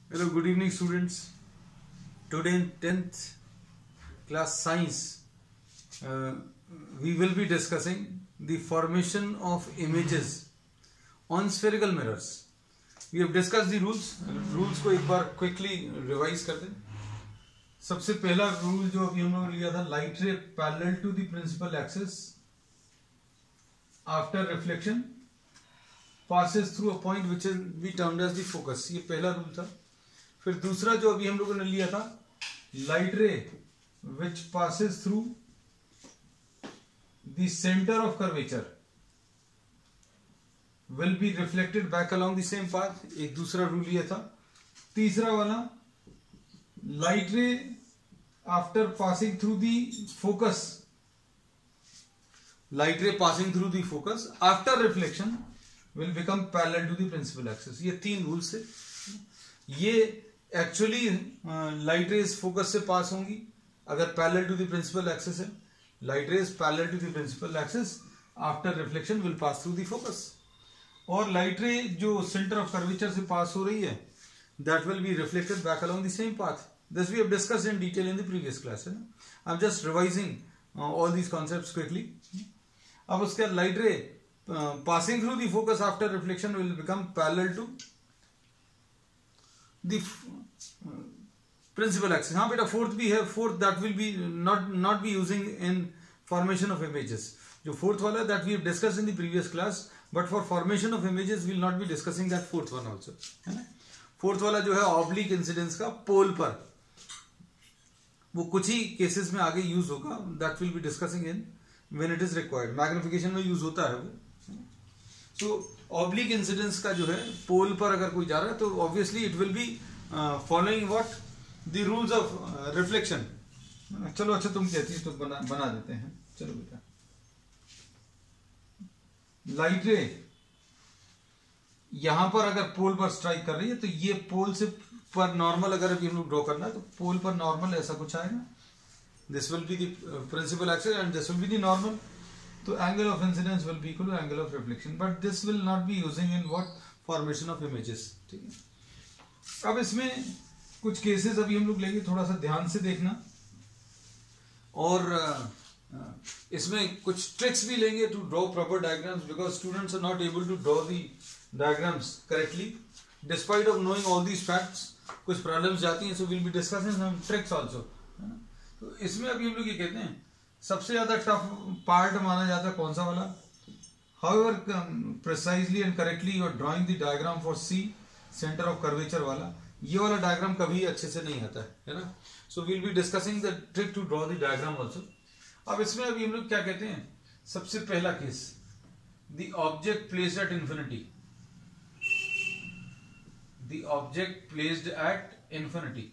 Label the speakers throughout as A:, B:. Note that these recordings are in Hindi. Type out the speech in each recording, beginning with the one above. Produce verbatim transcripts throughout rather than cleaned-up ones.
A: Hello, good evening students. Today in tenth class science uh, we will be discussing the formation of images on spherical mirrors. We have discussed the rules. Rules को एक बार quickly revise कर दें. सबसे पहला रूल जो अभी हम लोगों ने लिया था, light ray parallel to the principal axis after reflection passes through a point which is we termed as the focus. ये पहला रूल था. फिर दूसरा जो अभी हम लोगों ने लिया था, light ray which passes through the centre of curvature will be reflected back along the same path. एक दूसरा रूल लिया था. तीसरा वाला, light ray after passing through the focus light ray passing through the focus after reflection will become parallel to the principal axis. ये तीन रूल्स थे. ये एक्चुअली लाइट रेज फोकस से पास होंगी अगर parallel to the principal axis है. Light rays parallel to the principal axis after reflection will pass through the focus. और लाइट रे जो सेंटर ऑफ कर्वेचर से पास हो रही है, that will be reflected back along the same path. This we have discussed in detail in the previous class. है ना. I am just revising all these concepts quickly. अब उसके बाद light ray passing through the focus after reflection will become parallel to the uh, principal axis. हाँ बेटा, फोर्थ भी है. Fourth that will be not not be using in formation of images. जो फोर्थ वाला है that we have discussed in the previous class, but for formation of images we will not be discussing that fourth one also. है ना. फोर्थ वाला जो है ऑब्लिक इंसिडेंस का पोल पर, वो कुछ ही केसेस में आगे यूज होगा. That will be discussing in when it is required. Magnification में यूज होता है वो. तो ऑब्लिक इंसिडेंस का जो है पोल पर अगर कोई जा रहा है तो obviously it will be following what the rules of reflection. चलो अच्छा, तुम कहती है तो बना बना देते हैं. चलो बेटा, लाइट रे यहां पर अगर पोल पर स्ट्राइक कर रही है तो ये पोल से पर नॉर्मल अगर अभी हम लोग ड्रॉ करना है तो पोल पर नॉर्मल ऐसा कुछ आएगा. This will be the principal axis and this will be the normal. तो angle of incidence will be equal to angle of reflection, but this will not be using in what formation of images. ठीक है. अब इसमें कुछ केसेस अभी हम लोग लेंगे, थोड़ा सा ध्यान से देखना. और इसमें कुछ ट्रिक्स भी लेंगे to draw proper diagrams, because students are not able to draw the diagrams correctly despite of knowing all these facts. कुछ प्रॉब्लम्स जाती हैं, so will be discussing some tricks also. तो इसमें अभी हम लोग ये कहते हैं सबसे ज्यादा टफ पार्ट माना जाता है कौन सा वाला. However precisely and correctly you are drawing the diagram for C centre of curvature वाला, ये वाला डायग्राम कभी अच्छे से नहीं आता है. है ना. So we'll be discussing the trick to draw the diagram also. अब इसमें अभी हम लोग क्या कहते हैं, सबसे पहला case, the object placed at infinity. The object placed at infinity.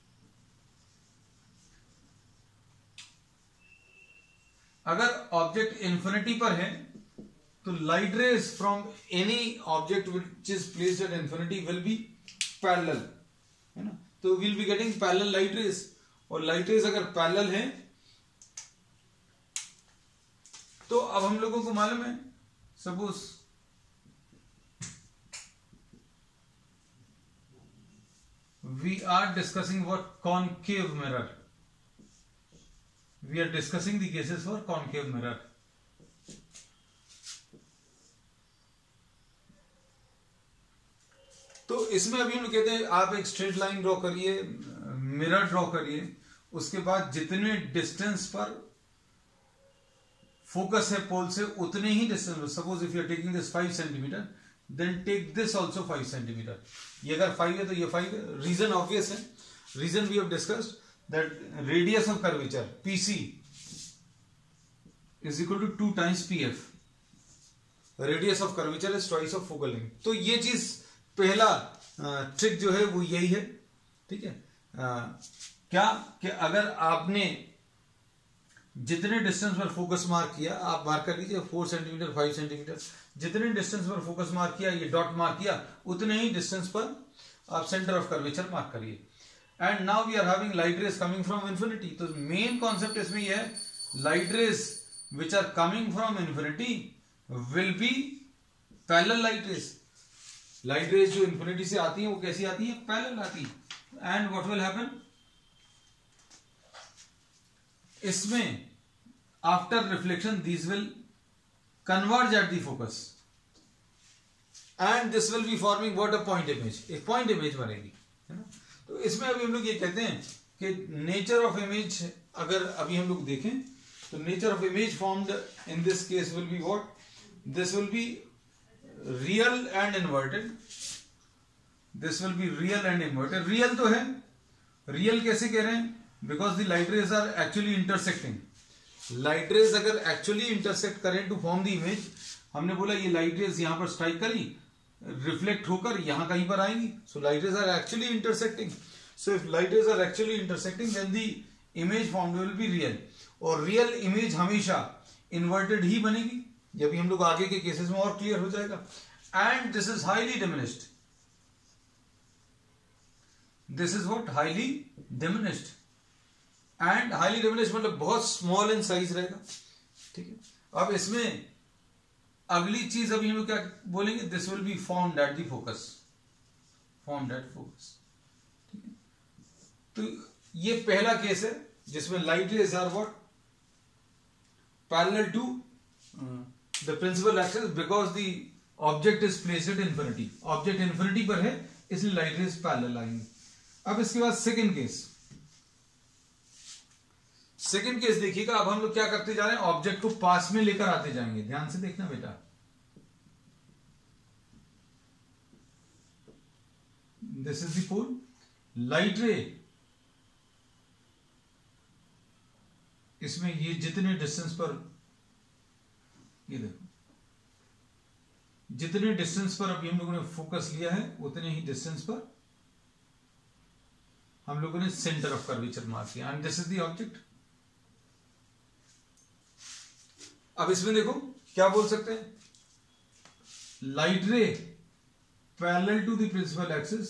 A: अगर ऑब्जेक्ट इंफिनिटी पर है तो light rays from any object which is placed at infinity will be parallel. है ना. तो will be getting parallel light rays. और लाइट रेज अगर पैरेलल है तो अब हम लोगों को मालूम है, suppose we are discussing what concave mirror. We are discussing the cases for concave mirror. तो इसमें अभी हम कहते हैं आप एक स्ट्रेट लाइन ड्रॉ करिए, मिरर ड्रॉ करिए, उसके बाद जितने डिस्टेंस पर फोकस है पोल से उतने ही distance. Suppose if you are taking this five centimetre, then take this also five centimetre. ये अगर फाइव है तो ये फाइव है. रीजन ऑब्वियस है. Reason we have discussed that radius of curvature P C is equal to two times P F. Radius of curvature is twice of focal length. तो ये चीज पहला ट्रिक जो है वो यही है. ठीक है. आ, क्या कि अगर आपने जितने डिस्टेंस पर फोकस मार्क किया, आप मार्क कर लीजिए फोर सेंटीमीटर फाइव सेंटीमीटर, जितने डिस्टेंस पर फोकस मार्क किया, ये डॉट मार्क किया, उतने ही डिस्टेंस पर आप सेंटर ऑफ कर्वेचर मार्क करिए. And now we are having light rays coming from infinity. तो main concept इसमें यह है, light rays which are coming from infinity will be parallel light rays. Light rays जो इन्फिनिटी से आती है वो कैसी आती है, पैरेलल आती है। एंड व्हाट विल हैपन, इसमें after reflection these will converge at the focus and this will be forming what a point image, एक पॉइंट इमेज बनेगी, है ना। तो इसमें अभी हम लोग ये कहते हैं कि नेचर ऑफ इमेज, अगर अभी हम लोग देखें तो nature of image formed in this case will be what, this will be real and inverted, this will be real and inverted. Real तो है, रियल कैसे कह रहे हैं, because the light rays are actually intersecting. Light rays अगर एक्चुअली इंटरसेक्ट करें टू फॉर्म द इमेज, हमने बोला ये लाइट रेज यहां पर स्ट्राइक करी, रिफ्लेक्ट होकर यहां कहीं पर आएंगी, so light rays are actually intersecting. So if light rays are actually intersecting then the image formed will be real, और रियल इमेज हमेशा इन्वर्टेड ही बनेगी। जब हम लोग आगे के केसेस में और क्लियर हो जाएगा। And this is highly diminished, this is what, highly diminished. And highly diminished मतलब बहुत स्मॉल इन साइज रहेगा, ठीक है। अब इसमें अगली चीज अभी हम लोग क्या बोलेंगे, this will be formed at the focus, formed at focus, ठीक है। तो ये पहला केस है जिसमें light rays are what, parallel to the principal axis because the object is placed at infinity, object infinity पर है इसलिए लाइट रेज पैरेलल आएंगे। अब इसके बाद सेकंड केस, सेकंड केस देखिएगा। अब हम लोग क्या करते जा रहे हैं, ऑब्जेक्ट को पास में लेकर आते जाएंगे, ध्यान से देखना बेटा। This is the pole, light ray इसमें ये जितने डिस्टेंस पर, ये देखो जितने डिस्टेंस पर अभी हम लोगों ने फोकस लिया है उतने ही डिस्टेंस पर हम लोगों ने सेंटर ऑफ कर्वेचर मार्क किया, and this is the object. अब इसमें देखो क्या बोल सकते हैं, light ray parallel to the principal axis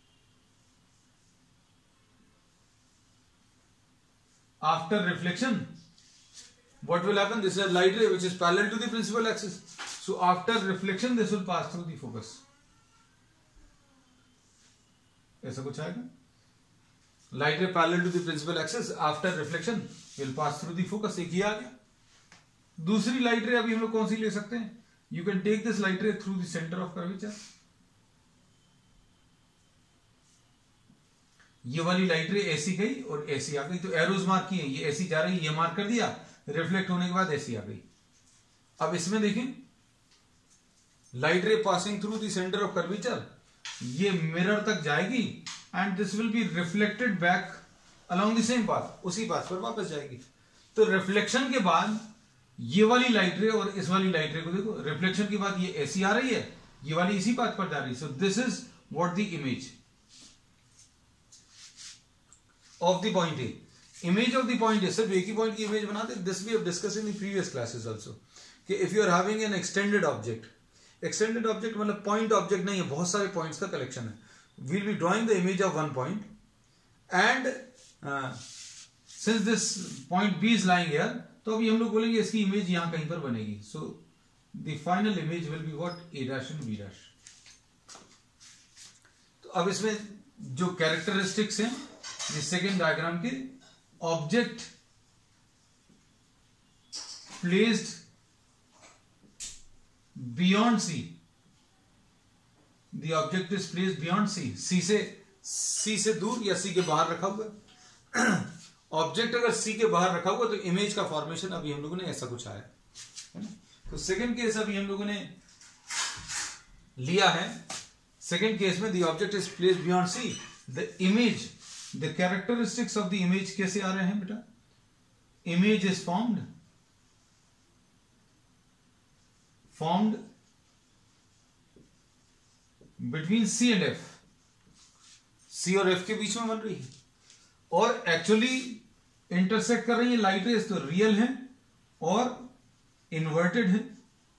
A: after reflection what will happen, this is a light ray which is parallel to the principal axis, so after reflection this will pass through the focus, ऐसा कुछ आएगा, light ray parallel to the principal axis after reflection will pass through the focus, एक ही आ गया। दूसरी लाइट रे अभी हम लोग कौन सी ले सकते हैं, you can take this light ray through the center of curvature, ये वाली लाइट रे ऐसी गई और ऐसी आ गई, तो एरोज मार्क किए, ये ऐसी जा रही, ये मार्क कर दिया, रिफ्लेक्ट होने के बाद ऐसी आ गई। अब इसमें देखें, light ray passing through the centre of curvature, ये मिरर तक जाएगी and this will be reflected back along the same path, उसी पाथ पर वापस जाएगी। तो रिफ्लेक्शन के बाद ये वाली लाइट रे और इस वाली लाइट रे को देखो, रिफ्लेक्शन के बाद ये ऐसी आ रही है, ये वाली इसी पाथ पर जा रही है, so this is what the image of the point A, image of the point A, सिर्फ एक ही पॉइंट की इमेज बनाते हैं। This we have discussed in the previous classes also, कि if you are having an extended object, extended object मतलब point object नहीं है, बहुत सारे points का collection है, we'll be drawing the image of one point, and uh, since this point B is lying here, तो अभी हम लोग बोलेंगे इसकी इमेज यहां कहीं पर बनेगी, so the final image will be what, A dash and B dash। तो अब इसमें जो characteristics हैं सेकेंड डायग्राम के, object placed beyond C, the object is placed beyond C, C से सी से दूर या सी के बाहर रखा हुआ। ऑब्जेक्ट अगर सी के बाहर रखा हुआ तो इमेज का फॉर्मेशन अभी हम लोगों ने ऐसा कुछ आया है ना। तो सेकेंड केस अभी हम लोगों ने लिया है, सेकेंड केस में the object is placed beyond C, the image, the characteristics of the image कैसे आ रहे हैं बेटा, image is formed formed between C and F, C और F के बीच में बन रही है, और एक्चुअली इंटरसेक्ट कर रही है लाइट रेज, तो रियल है और इन्वर्टेड है।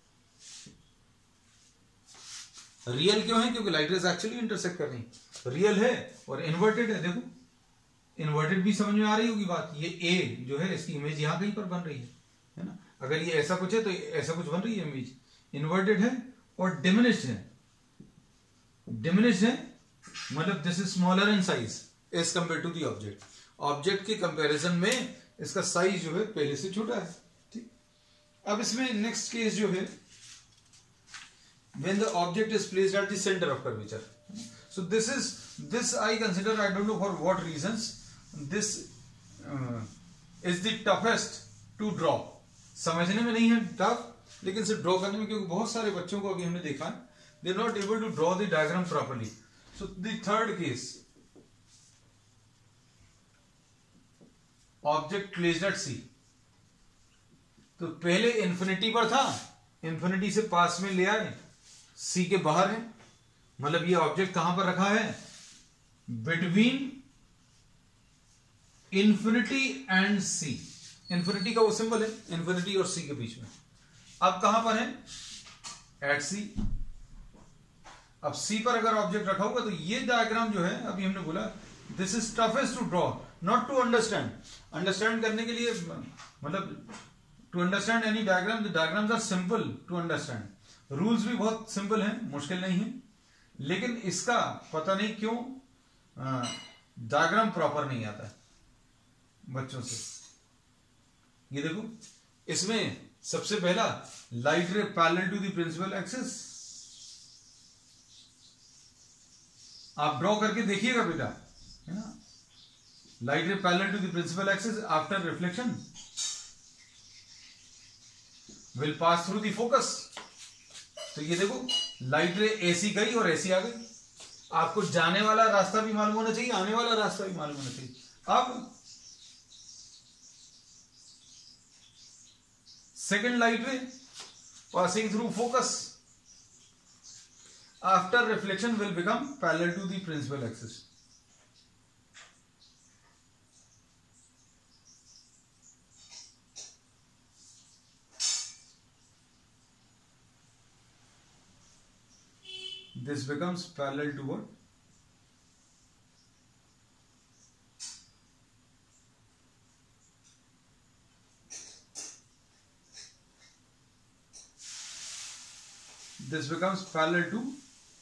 A: रियल क्यों है, क्योंकि लाइट रेज एक्चुअली इंटरसेक्ट कर रही है, रियल है और इन्वर्टेड है। देखो इन्वर्टेड भी समझ में आ रही होगी बात, ये ए जो है इसकी इमेज यहां कहीं पर बन रही है, है ना। अगर ये ऐसा कुछ है तो ऐसा कुछ बन रही है इमेज, इन्वर्टेड है और डिमिनिश्ड है, डिमिनिश है मतलब this is smaller in size as compare to the object, object के कंपैरिजन में इसका साइज जो है पहले से छोटा है। ठीक, अब इसमें नेक्स्ट केस जो है when the object is placed at the center of curvature. So this is this I consider, I don't know for what reasons, this uh, is the toughest to draw. समझने में नहीं है टफ, लेकिन सिर्फ ड्रॉ करने में, क्योंकि बहुत सारे बच्चों को अभी हमने देखा है they are not able to draw the diagram properly. So the third case, object placed at C. तो पहले इंफिनिटी पर था, इंफिनिटी से पास में ले आए, सी के बाहर है, मतलब ये ऑब्जेक्ट कहां पर रखा है, between infinity and C. Infinity का वो सिंबल है, इंफिनिटी और सी के बीच में। अब कहां पर है, एट सी। अब सी पर अगर ऑब्जेक्ट रखा होगा तो ये डायग्राम जो है, अभी हमने बोला this is toughest to draw, not to understand. Understand करने के लिए मतलब to understand any diagram, the diagrams are simple to understand, rules भी बहुत सिंपल हैं, मुश्किल नहीं है, लेकिन इसका पता नहीं क्यों डायग्राम प्रॉपर नहीं आता है बच्चों से। ये देखो, इसमें सबसे पहला light ray parallel to the principal axis, आप ड्रॉ करके देखिएगा बेटा, है ना, light ray parallel to the principal axis after reflection will pass through the focus. तो ये देखो, लाइट रे ऐसी गई और ऐसी आ गई, आपको जाने वाला रास्ता भी मालूम होना चाहिए, आने वाला रास्ता भी मालूम होना चाहिए। अब second light ray passing through focus after reflection will become parallel to the principal axis. This becomes parallel to what? This becomes parallel to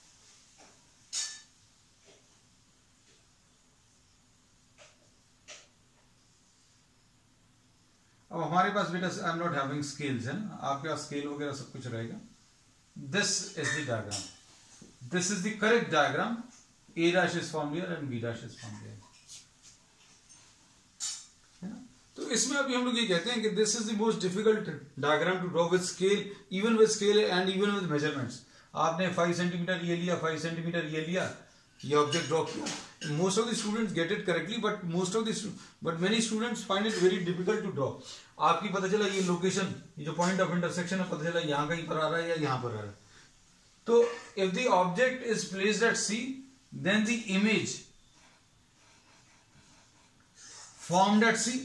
A: अब हमारे पास बेटा I am not having scales है ना, आपके पास स्केल वगैरह सब कुछ रहेगा। This is the diagram, this is the correct diagram, a dash is formed here and b dash is formed here, है ना। तो इसमें अभी हम लोग ये कहते हैं कि this is the most difficult diagram to draw with scale, even with scale and even with measurements। आपने फाइव सेंटीमीटर ये लिया, फाइव सेंटीमीटर ये लिया, ये ऑब्जेक्ट ड्रॉ किया। Most of the students get it correctly, but most of the but many students find it very difficult to draw. आपकी पता चला ये लोकेशन, ये जो पॉइंट ऑफ इंटरसेक्शन है, पता चला यहाँ कहीं पर आ रहा है या यहाँ पर आ रहा है। तो if the object is placed at C, then the image formed at C,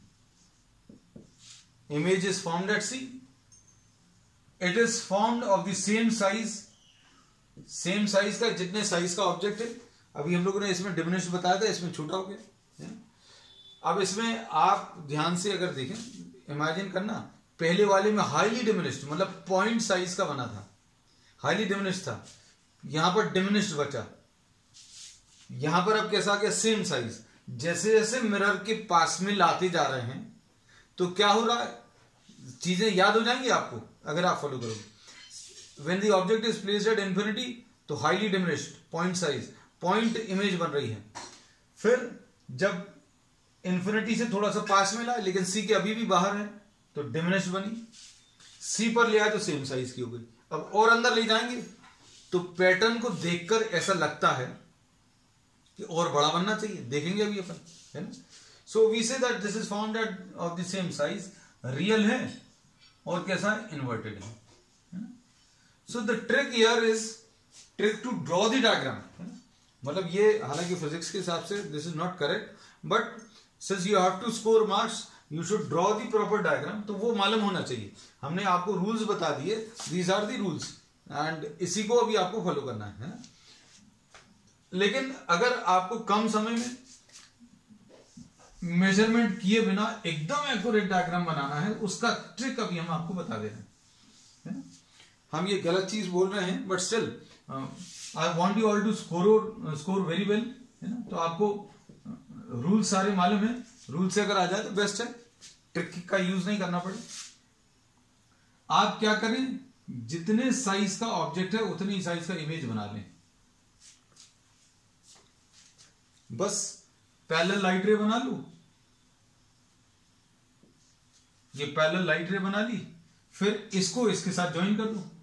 A: image is formed at C, it is formed of the same size, same size का, जितने साइज का ऑब्जेक्ट है। अभी हम लोगों ने इसमें डिमिनिश बताया था, इसमें छोटा हो गया। अब इसमें आप ध्यान से अगर देखें, इमेजिन करना, पहले वाले में हाईली डिमिनिश्ड मतलब पॉइंट साइज का बना था, हाईली डिमिनिश्ड था, यहां पर डिमिनिश्ड बचा, यहां पर अब कैसा गया, सेम साइज। जैसे जैसे मिरर के पास में लाते जा रहे हैं तो क्या हो रहा है, चीजें याद हो जाएंगी आपको अगर आप फॉलो करोगे। When the object is placed at infinity तो highly diminished point size, point image बन रही है। फिर जब इंफिनिटी से थोड़ा सा पास में लाए लेकिन सी के अभी भी बाहर है तो डिमिनिश्ड बनी, सी पर ले आए तो सेम साइज की हो गई। अब और अंदर ले जाएंगे तो पैटर्न को देखकर ऐसा लगता है कि और बड़ा बनना चाहिए, देखेंगे अभी अपन, है ना। So we say that this is found at of the same size, real है और कैसा है, इन्वर्टेड है। So the trick here is trick to draw the diagram, मतलब ये हालांकि फिजिक्स के हिसाब से this is not correct, but since you have to score marks you should draw the proper diagram, तो वो मालूम होना चाहिए। हमने आपको रूल्स बता दिए, these are the rules, and इसी को अभी आपको फॉलो करना है, है? लेकिन अगर आपको कम समय में मेजरमेंट किए बिना एकदम एक्यूरेट डायग्राम बनाना है, उसका ट्रिक अभी हम आपको बता दे रहे हैं, है ना। हम ये गलत चीज बोल रहे हैं, but still I want you all to score score very well, है ना। तो आपको रूल सारे मालूम है, रूल से अगर आ जाए तो बेस्ट है, ट्रिक का यूज नहीं करना पड़े। आप क्या करें, जितने साइज का ऑब्जेक्ट है उतनी ही साइज का इमेज बना लें। बस पैरेलल लाइट रे बना लो, ये पैरेलल लाइट रे बना ली, फिर इसको इसके साथ ज्वाइन कर दो,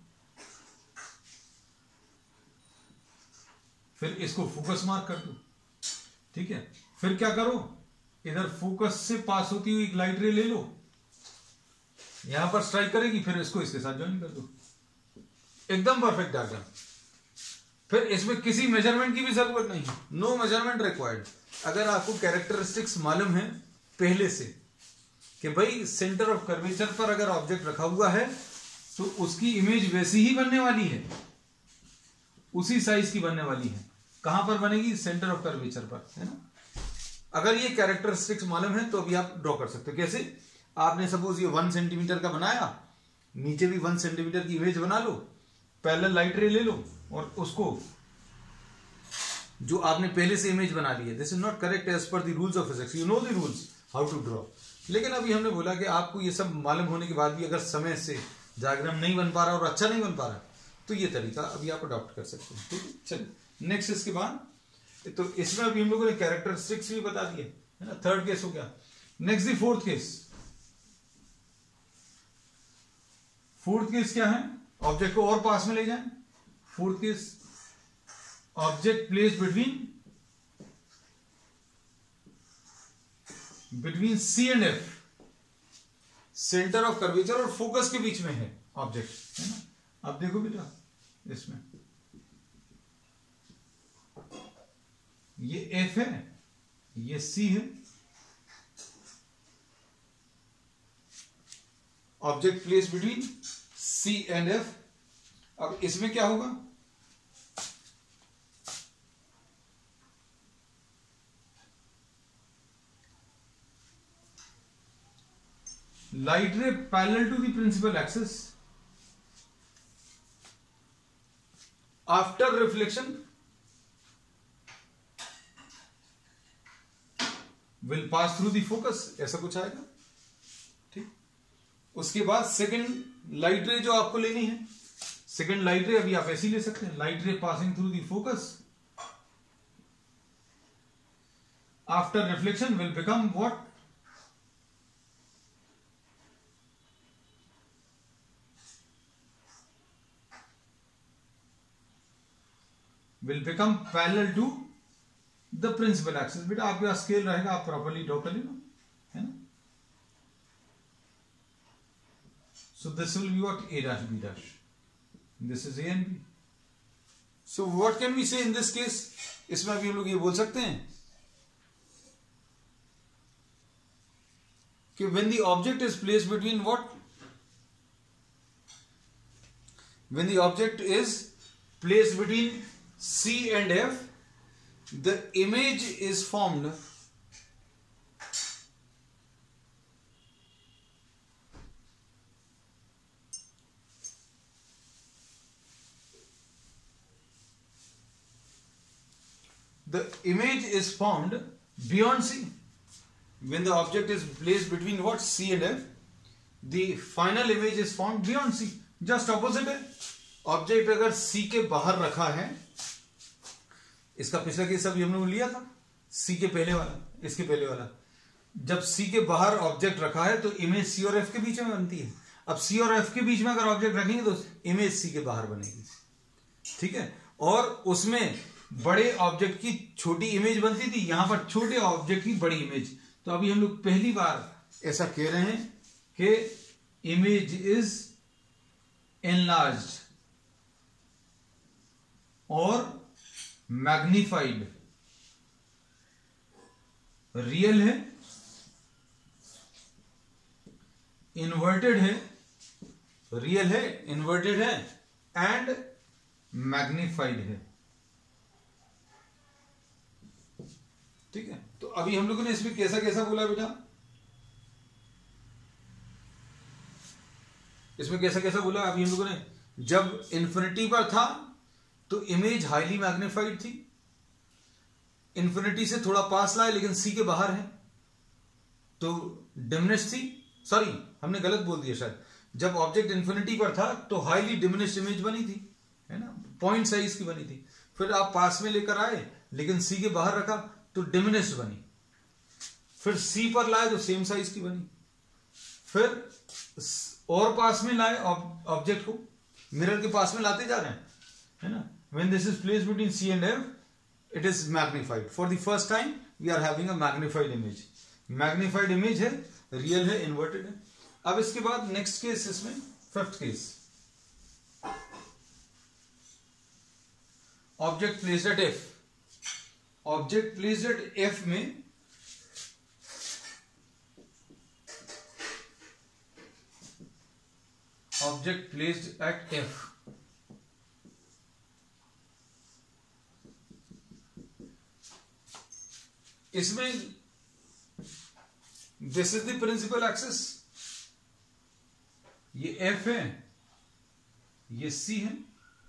A: फिर इसको फोकस मार्क कर दो, ठीक है। फिर क्या करो, इधर फोकस से पास होती हुई एक लाइट रे ले लो, यहां पर स्ट्राइक करेगी, फिर इसको इसके साथ ज्वाइन कर दो, एकदम परफेक्ट डायग्राम। फिर इसमें किसी मेजरमेंट की भी जरूरत नहीं, नो मेजरमेंट रिक्वायर्ड। अगर आपको कैरेक्टरिस्टिक्स मालूम है पहले से कि भाई सेंटर ऑफ कर्वेचर पर अगर ऑब्जेक्ट रखा हुआ है तो उसकी इमेज वैसी ही बनने वाली है, उसी साइज की बनने वाली है। कहां पर बनेगी, सेंटर ऑफ कर्वेचर पर, है ना। अगर ये कैरेक्टरिस्टिक्स मालूम है तो अभी आप ड्रॉ कर सकते हो। कैसे, आपने सपोज ये वन सेंटीमीटर का बनाया, नीचे भी वन सेंटीमीटर की इमेज बना लो, पैरेलल लाइट रे ले लो और उसको जो आपने पहले से इमेज बना ली है, this is not correct as per the rules of physics, you know the rules how to draw. लेकिन अभी हमने बोला कि आपको ये सब मालूम होने के बाद भी अगर समय से डायग्राम नहीं बन पा रहा और अच्छा नहीं बन पा रहा तो ये तरीका अभी आप अडॉप्ट कर सकते हैं, ठीक है। चलिए नेक्स्ट, इसके बाद तो इसमें अभी हम लोगों ने कैरेक्टरिस्टिक्स भी बता दिए, है ना। थर्ड केस हो गया। Next the fourth case. Fourth case क्या है, ऑब्जेक्ट को और पास में ले जाएं। Fourth case, object place between between C and F, centre of curvature और फोकस के बीच में है ऑब्जेक्ट, है ना। अब देखो बेटा, इसमें ये एफ है, ये सी है, object place between C and F. अब इसमें क्या होगा, light ray parallel to the principal axis, after reflection will pass through the focus, ऐसा कुछ आएगा, ठीक। उसके बाद सेकंड लाइट रे जो आपको लेनी है, सेकंड लाइट रे अभी आप ऐसे ही ले सकते हैं, light ray passing through the focus after reflection will become what, will become parallel to the principal axis. बेटा आपके पास स्केल रहेगा, आप प्रॉपर्ली ड्रॉ कर लेना, है ना। So this will be what, A dash B dash, this is A and B. So what can we say in this case, इसमें अभी हम लोग ये बोल सकते हैं कि when the object is placed between what, when the object is placed between C and F, the image is formed the image is formed beyond C. When the object is placed between what, C and F, the final image is formed beyond C. Just opposite है, ऑब्जेक्ट अगर C के बाहर रखा है, इसका पिछला केस अभी हमने लिया था, सी के पहले वाला, इसके पहले वाला, जब सी के बाहर ऑब्जेक्ट रखा है तो इमेज सी और एफ के बीच में बनती है। अब सी और एफ के बीच में अगर ऑब्जेक्ट रखेंगे तो इमेज सी के बाहर बनेगी, ठीक है। और उसमें बड़े ऑब्जेक्ट की छोटी इमेज बनती थी, यहां पर छोटे ऑब्जेक्ट की बड़ी इमेज। तो अभी हम लोग पहली बार ऐसा कह रहे हैं कि इमेज इज एनलार्ज्ड और मैग्निफाइड, रियल है, इन्वर्टेड है, रियल है, इन्वर्टेड है एंड मैग्निफाइड है, ठीक है। तो अभी हम लोगों ने इसमें कैसा कैसा बोला बेटा, इसमें कैसा कैसा बोला अभी हम लोगों ने, जब इन्फिनिटी पर था तो इमेज हाईली मैग्नीफाइड थी, इन्फिनिटी से थोड़ा पास लाए लेकिन सी के बाहर है तो डिमिनिश थी, सॉरी हमने गलत बोल दिया शायद, जब ऑब्जेक्ट इन्फिनिटी पर था तो हाईली डिमिनिश्ड इमेज बनी थी, है ना, पॉइंट साइज की बनी थी। फिर आप पास में लेकर आए लेकिन सी के बाहर रखा तो डिमिनिश्ड बनी, फिर सी पर लाए तो सेम साइज की बनी, फिर और पास में लाए ऑब्जेक्ट को, मिरर के पास में लाते जा रहे हैं, है ना, when this is placed between C and F it is magnified, for the first time we are having a magnified image, magnified image है, रियल है, इन्वर्टेड है। अब इसके बाद नेक्स्ट केस, इसमें fifth case, object placed at F, object placed at F में ऑब्जेक्ट प्लेस्ड एट एफ, इसमें this is the principal axis, ये एफ है, ये सी है,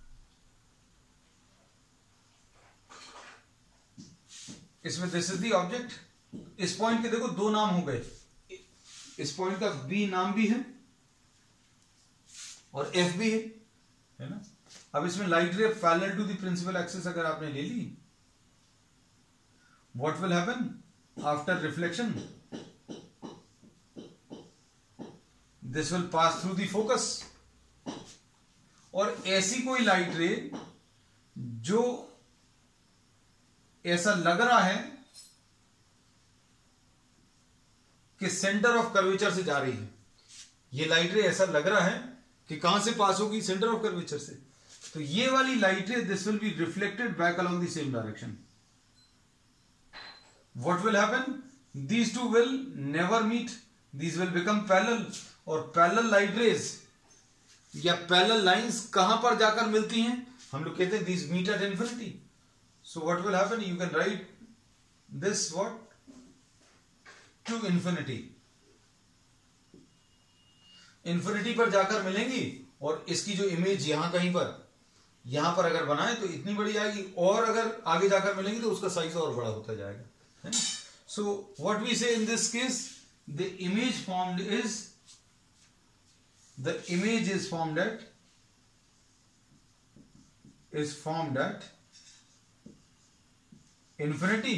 A: इसमें दिस इज द ऑब्जेक्ट। इस पॉइंट के देखो दो नाम हो गए, इस पॉइंट का बी नाम भी है और एफ भी है, है ना। अब इसमें light ray parallel to the principal axis अगर आपने ले ली, what will happen after reflection, this will pass through the focus, और ऐसी कोई लाइट रे जो ऐसा लग रहा है कि सेंटर ऑफ कर्वेचर से जा रही है, ये लाइट रे ऐसा लग रहा है कि कहां से पास होगी, सेंटर ऑफ कर्वेचर से, तो ये वाली light ray this will be reflected back along the same direction. What will happen, these two will never meet, these will become parallel, और पैरेलल लाइट रेज या पैरेलल लाइंस कहां पर जाकर मिलती हैं, हम लोग कहते हैं these meet at infinity. So what will happen? You can write this what to infinity. Infinity पर जाकर मिलेंगी और इसकी जो इमेज यहां कहीं पर, यहां पर अगर बनाए तो इतनी बड़ी आएगी, और अगर आगे जाकर मिलेंगी तो उसका साइज और बड़ा होता जाएगा, है ना। So what we say in this case, the image formed is the image is formed at is formed at infinity,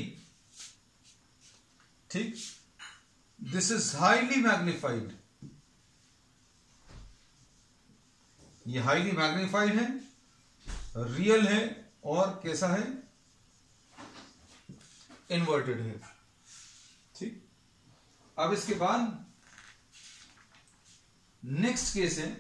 A: ठीक, दिस इज हाईली मैग्नीफाइड, ये हाईली मैग्नीफाइड है, रियल है, और कैसा है, इन्वर्टेड है, ठीक। अब इसके बाद नेक्स्ट केस है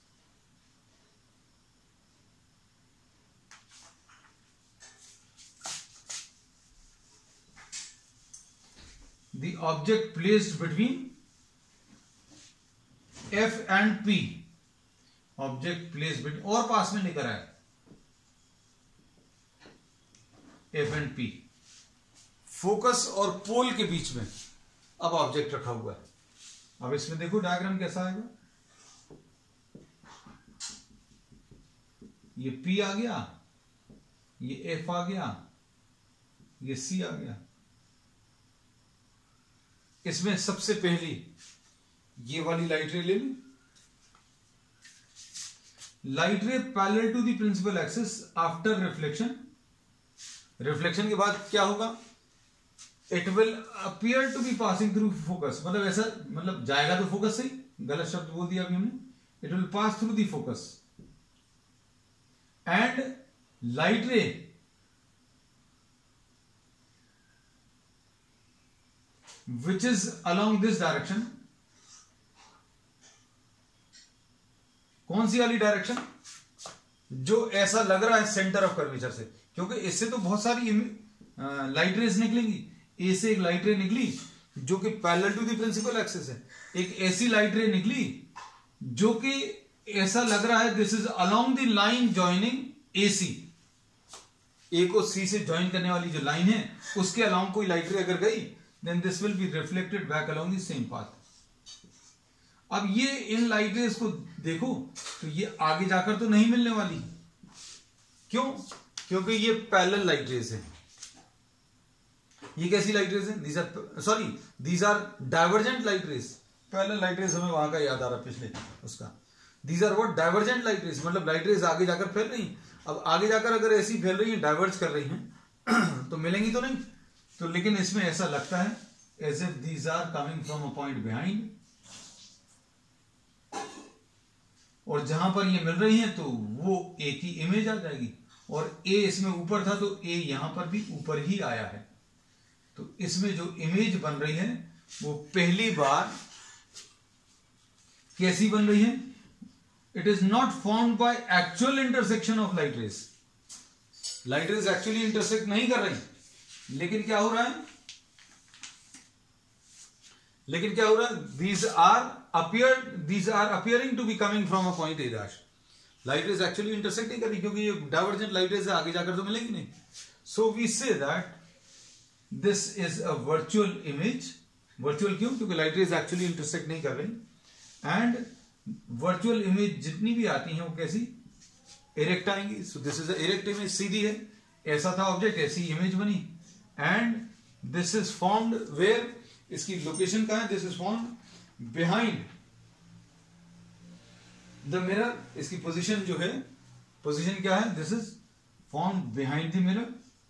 A: the object placed between F and P, object placed between, और पास में लेकर आए F and P, फोकस और पोल के बीच में अब ऑब्जेक्ट रखा हुआ है। अब इसमें देखो डायग्राम कैसा आएगा, ये P आ गया, ये F आ गया, ये C आ गया। इसमें सबसे पहली ये वाली लाइट रे ले ली, light ray parallel to the principal axis after reflection, reflection के बाद क्या होगा, it will appear to be passing through focus, मतलब ऐसा, मतलब जाएगा तो फोकस से, गलत शब्द बोल दिया अभी हमने, it will pass through the focus and light ray which is along this direction, कौन सी वाली डायरेक्शन, जो ऐसा लग रहा है सेंटर ऑफ कर्वेचर से, क्योंकि इससे तो बहुत सारी लाइट रेज निकलेंगी, ए से एक लाइट रे निकली जो कि parallel to the principal axis है, एक ऐसी लाइट रे निकली जो कि ऐसा लग रहा है this is along the line joining A C, A को सी से ज्वाइन करने वाली जो लाइन है उसके अलोंग कोई लाइट रे अगर गई, then this will be reflected back along the same path. अब ये इन लाइट रेज को देखो तो ये आगे जाकर तो नहीं मिलने वाली, क्यों? क्योंकि ये पैरेलल लाइट रेज है। ये कैसी लाइट रेज है? These are sorry these are divergent light rays. Parallel light rays हमें वहां का याद आ रहा पिछले उसका। These are what? Divergent light rays, मतलब लाइट रेज आगे जाकर फैल रही हैं। अब आगे जाकर अगर ऐसी फैल रही है, डाइवर्ज कर रही हैं तो मिलेंगी तो नहीं। तो लेकिन इसमें ऐसा लगता है as if these are coming from a point behind, और जहां पर ये मिल रही हैं तो वो ए की इमेज आ जाएगी, और ए इसमें ऊपर था तो ए यहां पर भी ऊपर ही आया है। तो इसमें जो इमेज बन रही है वो पहली बार कैसी बन रही है? It is not formed by actual intersection of light rays. Light rays actually intersect नहीं कर रही, लेकिन क्या हो रहा है? लेकिन क्या हो रहा है? These are appear these are appearing to be coming from a point A dash. Light rays actually intersect नहीं कर रही, क्योंकि ये डाइवर्जेंट लाइट रेज है, आगे जाकर तो मिलेगी नहीं। So we say that this is a virtual image. Virtual क्यों? क्योंकि लाइट रेज एक्चुअली इंटरसेक्ट नहीं कर रही। एंड वर्चुअल इमेज जितनी भी आती हैं वो कैसी? इरेक्ट आएंगी। So this is a erect image, सीधी है, ऐसा था ऑब्जेक्ट, ऐसी इमेज बनी। And this is formed where? इसकी लोकेशन कहां है? This is formed behind the mirror. इसकी पोजीशन जो है, पोजीशन क्या है? This is form behind the mirror.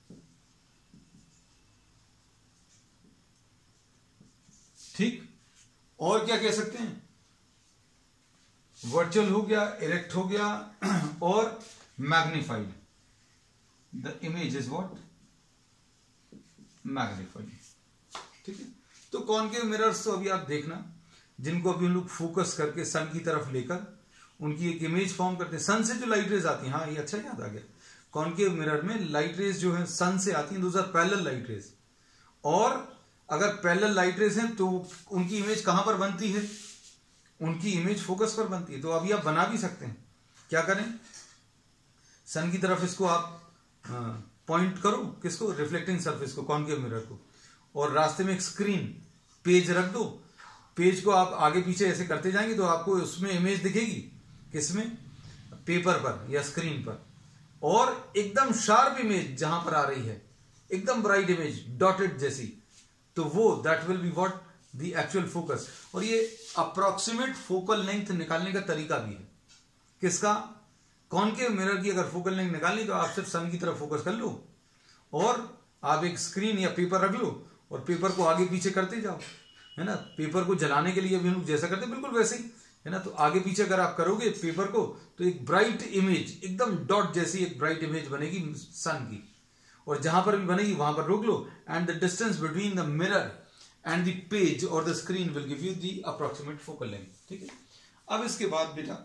A: ठीक, और क्या कह सकते हैं? वर्चुअल हो गया, इरेक्ट हो गया, और magnified. The image is what? Magnified. ठीक है। तो कॉनकेव मिरर्स तो अभी आप देखना, जिनको अभी हम लोग फोकस करके सन की तरफ लेकर उनकी एक इमेज फॉर्म करते हैं। सन से जो लाइट रेज आती हैं, हाँ ये अच्छा याद आ गया, कॉनकेव मिरर में लाइट रेज जो है सन से आती हैं, those are parallel light rays. और अगर पैरेलल लाइट रेज हैं तो उनकी इमेज कहां पर बनती है? उनकी इमेज फोकस पर बनती है। तो अभी आप बना भी सकते हैं। क्या करें? सन की तरफ इसको आप पॉइंट करो, किसको? रिफ्लेक्टिंग सरफेस को, कॉनकेव मिरर को, और रास्ते में एक स्क्रीन पेज रख दो। पेज को आप आगे पीछे ऐसे करते जाएंगे तो आपको उसमें इमेज दिखेगी। किसमें? पेपर पर या स्क्रीन पर। और एकदम शार्प इमेज जहां पर आ रही है, एकदम ब्राइट इमेज, डॉटेड जैसी, तो वो that will be what? The actual focus. और ये अप्रोक्सीमेट फोकल लेंथ निकालने का तरीका भी है। किसका? कॉनकेव मिरर की अगर फोकल लेंथ निकालनी तो आप सिर्फ सन की तरफ फोकस कर लो, और आप एक स्क्रीन या पेपर रख लो, और पेपर को आगे पीछे करते जाओ, है ना। पेपर को जलाने के लिए भी हम लोग जैसा करते हैं बिल्कुल वैसे ही, है ना। तो आगे पीछे अगर आप करोगे पेपर को तो एक ब्राइट इमेज, एकदम डॉट जैसी एक ब्राइट इमेज बनेगी सन की। और जहां पर भी बनेगी वहां पर रोक लो, and the distance between the mirror and the page और the screen will give you the approximate focal length. ठीक है। अब इसके बाद बेटा,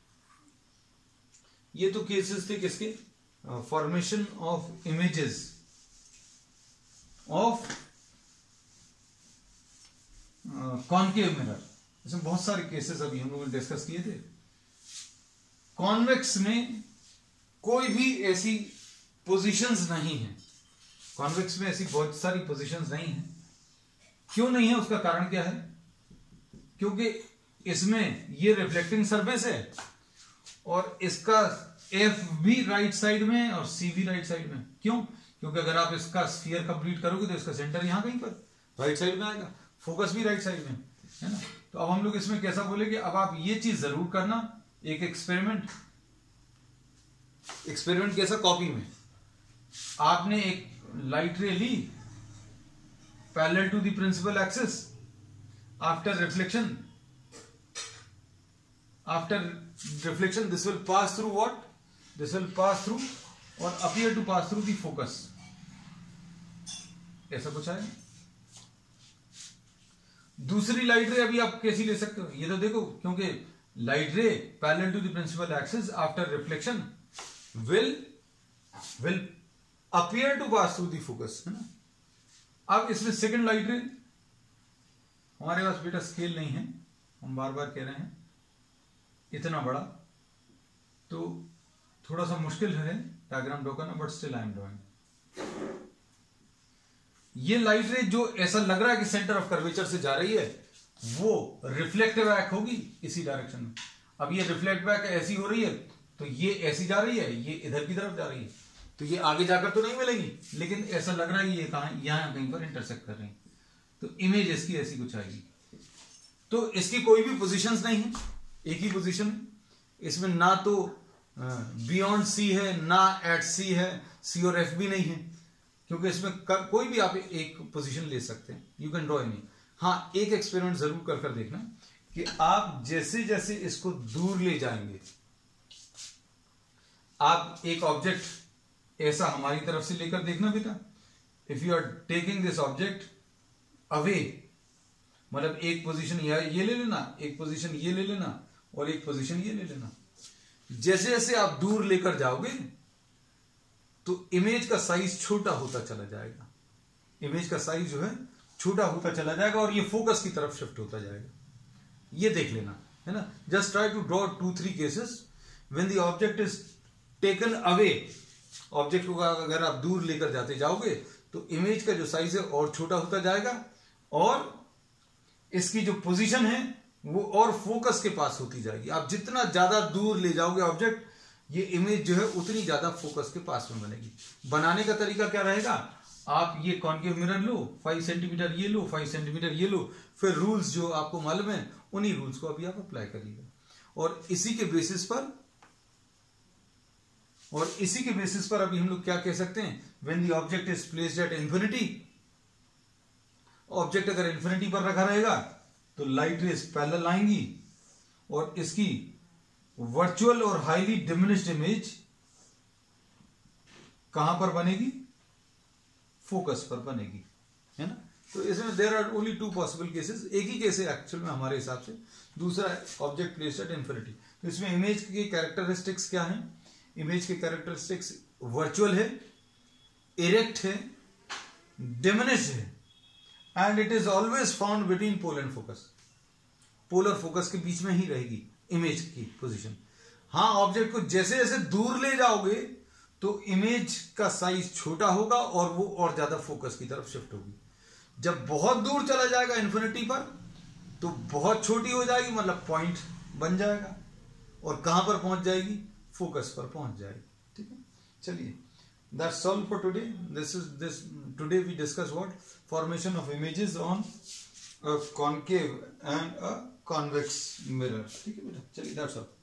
A: ये तो केसेस थे किसके? Formation of images of concave mirror. इसमें बहुत सारे केसेस अभी हम लोगों ने डिस्कस किए थे। कॉन्वेक्स में कोई भी ऐसी पोजीशंस नहीं है। कॉन्वेक्स में ऐसी बहुत सारी पोजीशंस नहीं है। क्यों नहीं है? उसका कारण क्या है? क्योंकि इसमें ये रिफ्लेक्टिंग सरफेस है, और इसका एफ भी राइट साइड में है और सी भी राइट साइड में। क्यों? क्योंकि अगर आप इसका स्फीयर कंप्लीट करोगे तो इसका सेंटर यहां कहीं पर राइट साइड में आएगा, फोकस भी राइट साइड में, है ना। तो अब हम लोग इसमें कैसा बोलेंगे? अब आप ये चीज जरूर करना, एक एक्सपेरिमेंट। एक्सपेरिमेंट कैसा? कॉपी में आपने एक लाइट रे ली parallel to the principal axis, after reflection after reflection this will pass through what? This will pass through और appear to pass through the focus. ऐसा कुछ है। दूसरी लाइट रे अभी आप कैसी ले सकते हो? ये तो देखो, क्योंकि light ray parallel to the principal axis after reflection will will appear to pass through the focus, है ना। अब इसमें सेकंड लाइट रे, हमारे पास बेटा स्केल नहीं है, हम बार बार कह रहे हैं, इतना बड़ा, तो थोड़ा सा मुश्किल है डायग्राम ड्रॉ करना, but still I am drawing. ये लाइट रे जो ऐसा लग रहा है कि सेंटर ऑफ कर्वेचर से जा रही है, वो रिफ्लेक्ट बैक होगी इसी डायरेक्शन में। अब ये रिफ्लेक्ट बैक ऐसी हो रही है तो ये ऐसी जा रही है, ये इधर की तरफ जा रही है, तो ये आगे जाकर तो नहीं मिलेंगी, लेकिन ऐसा लग रहा है ये कहां यहां कहीं पर इंटरसेक्ट कर रही है, तो इमेज इसकी ऐसी कुछ आएगी। तो इसकी कोई भी पोजीशंस नहीं है, एक ही पोजीशन है, इसमें ना तो बियॉन्ड सी है ना एट सी है, सी और एफ भी नहीं है, क्योंकि इसमें कोई भी आप एक पोजीशन ले सकते हैं, यू कैन ड्रॉ एनी। हाँ, एक एक्सपेरिमेंट जरूर कर कर देखना कि आप जैसे जैसे इसको दूर ले जाएंगे, आप एक ऑब्जेक्ट ऐसा हमारी तरफ से लेकर देखना बेटा, if you are taking this object away, मतलब एक पोजीशन ये ले लेना, एक पोजीशन ये ले लेना और एक पोजीशन ये ले लेना, जैसे जैसे आप दूर लेकर जाओगे तो इमेज का साइज छोटा होता चला जाएगा, इमेज का साइज जो है छोटा होता चला जाएगा और ये फोकस की तरफ शिफ्ट होता जाएगा। ये देख लेना है ना। Just try to draw two three cases when the object is taken away, object को अगर आप दूर लेकर जाते जाओगे तो इमेज का जो साइज है और छोटा होता जाएगा और इसकी जो पोजीशन है वो और फोकस के पास होती जाएगी। आप जितना ज्यादा दूर ले जाओगे ऑब्जेक्ट, ये इमेज जो है उतनी ज्यादा फोकस के पास में बनेगी। बनाने का तरीका क्या रहेगा, आप ये कॉन्केव मिरर लो, फाइव सेंटीमीटर ये लो, फाइव सेंटीमीटर ये लो, फिर रूल्स जो आपको मालूम है उन्हीं रूल्स को अभी आप अप्लाई करिएगा और इसी के बेसिस पर और इसी के बेसिस पर अभी हम लोग क्या कह सकते हैं, when the object is placed at infinity, object अगर इंफिनिटी पर रखा रहेगा तो लाइट रेज पैरेलल आएंगी और इसकी वर्चुअल और हाईली डिमिनिश्ड इमेज कहां पर बनेगी, फोकस पर बनेगी, है ना। तो इसमें there are only two possible cases, एक ही केस है एक्चुअल में हमारे हिसाब से, दूसरा ऑब्जेक्ट प्लेस्ड एट इंफिनिटी। तो इसमें इमेज की कैरेक्टरिस्टिक्स क्या है, इमेज के कैरेक्टरिस्टिक्स वर्चुअल है, इरेक्ट है, डिमिनिश्ड है and it is always found between pole and focus, pole और फोकस के बीच में ही रहेगी इमेज की पोजीशन। हाँ, ऑब्जेक्ट को जैसे जैसे दूर ले जाओगे तो इमेज का साइज छोटा होगा और वो और ज्यादा फोकस की तरफ शिफ्ट होगी। जब बहुत दूर चला जाएगा इन्फिनिटी पर तो बहुत छोटी हो जाएगी, मतलब पॉइंट बन जाएगा और कहां पर पहुंच जाएगी, फोकस पर पहुंच जाएगी। ठीक है, चलिए, that's all for today. This is this today we discuss what formation of images on a concave and a convex mirror. ठीक है बेटा, चलिए, that's all.